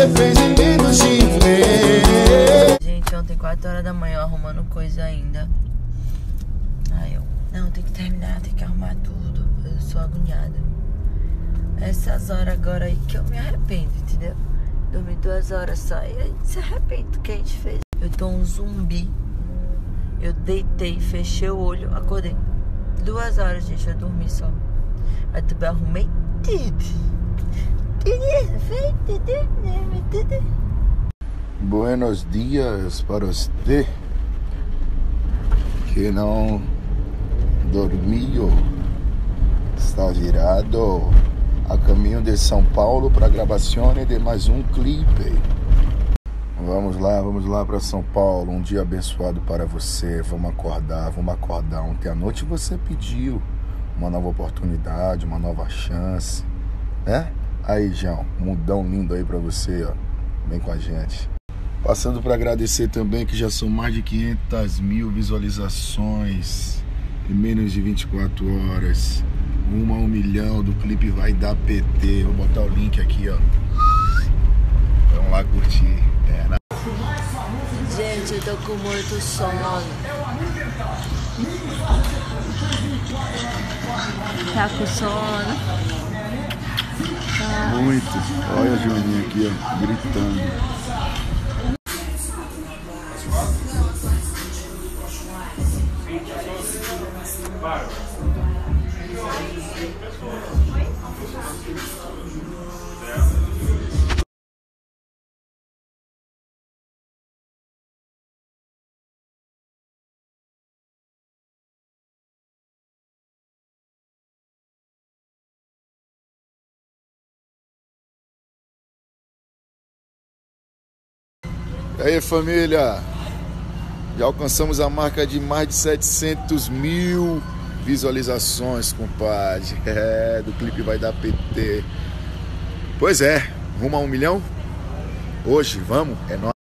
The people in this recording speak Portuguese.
arrependimento de ver. Gente, ontem 4 horas da manhã arrumando coisa ainda. Aí eu, não, tem que terminar, tem que arrumar tudo. Eu sou agoniada. Essas horas agora aí que eu me arrependo, entendeu? Dormi 2 horas só e a gente se arrepende do que a gente fez. Eu tô um zumbi. Eu deitei, fechei o olho, acordei. 2 horas, gente, eu dormi só. Aí também arrumei tudo. Buenos dias para você que não dormiu. Está virado a caminho de São Paulo para a gravação de mais um clipe. Vamos lá para São Paulo. Um dia abençoado para você. Vamos acordar. Ontem à noite você pediu uma nova oportunidade, uma nova chance, né? Aí, João, mundão lindo aí para você, ó. Vem com a gente. Passando para agradecer também que já são mais de 500 mil visualizações em menos de 24 horas. Rumo a 1 milhão do clipe Vai Dar PT. Vou botar o link aqui, ó. Vamos lá curtir. Gente, eu tô com muito sono. Tá com sono? Tá. Muito. Olha a Joaninha aqui, ó, gritando. E aí, família, já alcançamos a marca de mais de 700 mil visualizações, compadre. Do clipe Vai Dar PT. Pois é, rumo a 1 milhão. Hoje, vamos, é nóis.